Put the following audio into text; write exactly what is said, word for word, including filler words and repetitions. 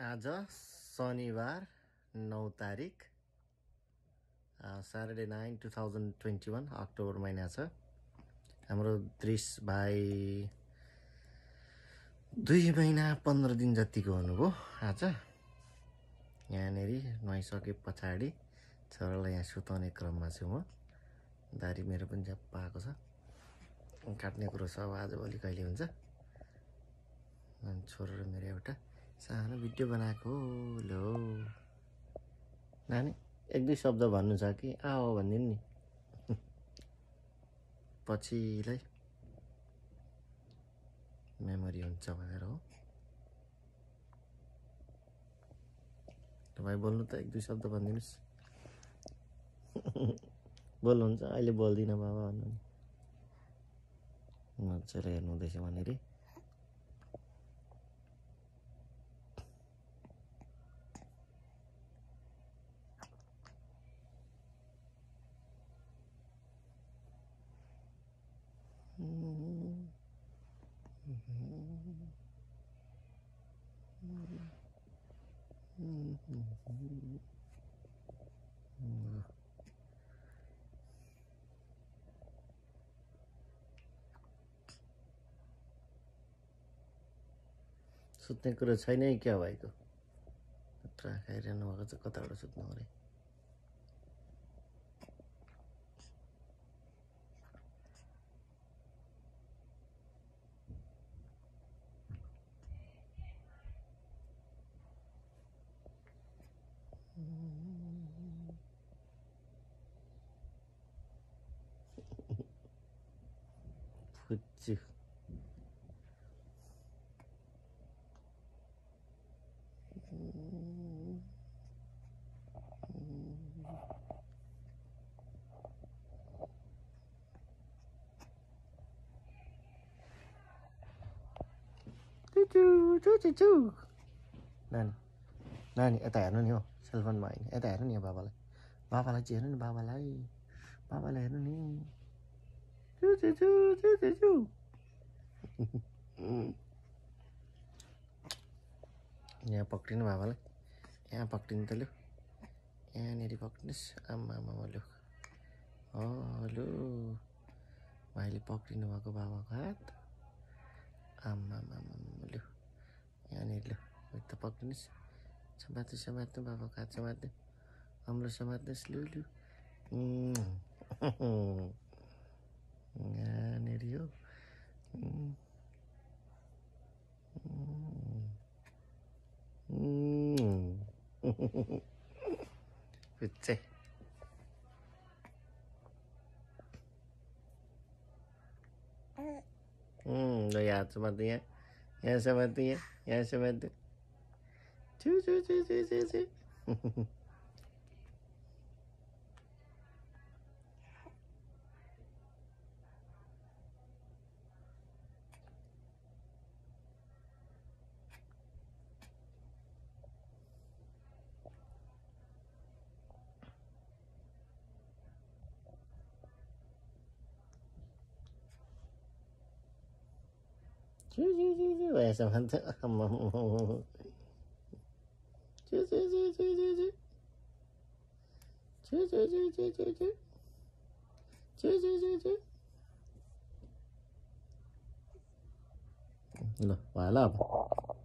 आज शनिबार नौ तारिक Saturday nine two thousand twenty one October महिना छ। हाम्रो दृश भाइ दुई महिना पन्ध्र दिन जतिको हुनुभयो। आज यहाँनेरि नुहाइसके पछाडि छोरालाई यहाँ सुताउने क्रममा छु म। दारी मेरो पनि झ्याप्प आएको छ। काट्ने कुरो छ अब आजभोलि कहिले हुन्छ। छोरो र मेरो एउटा सानो भिडियो बनाएको लो। नानी एक दुई शब्द भन्नु छ कि आओ भनिदिनु नि पछिलाई मेमोरी हुन्छ भनेर हो। तपाईँ बोल्नु त एक दुई शब्द भनिदिनुस्। बोल्नुहुन्छ अहिले बोल्दिनँ बाबा भन्नु नि। मजाले हेर्नु हुँदैछ भनेरी सुत्ने कुरो छैन है क्या भाइको। पुरा खाइरहनु भएको छ, कताबाट सुत्नु अरे। फुच्चु नानी नानी यता हेर्नु नि हो, सेलफोनमा होइन यता हेर्नु नि बाबालाई। बाबालाई चाहिँ हेर्नु नि, बाबालाई बाबालाई हेर्नु नि। यहाँ पक्रिनु बाबालाई, यहाँ पक्रिनु त लु, यहाँनिर पक्रिनुहोस्। आमा आमा लु हेलो भाइले पक्रिनु भएको बाबाको हात। आमा आमा लु यहाँनिर लु त पक्रिनुहोस्। समात्नु समात्नु बाबाको हात समात्नु, हाम्रो समात्नुहोस् लु लु। यहाँनिर हो पुच्चे ल यहाँ समात्नु, यहाँ यहाँ समात्नु, यहाँ यहाँ समात्नु। छु छु छु छु छु छु Chu chu chu chu, vaya Samantha. Chu chu chu chu chu chu. Chu chu chu chu chu chu. Chu chu chu chu. Loh, malah apa?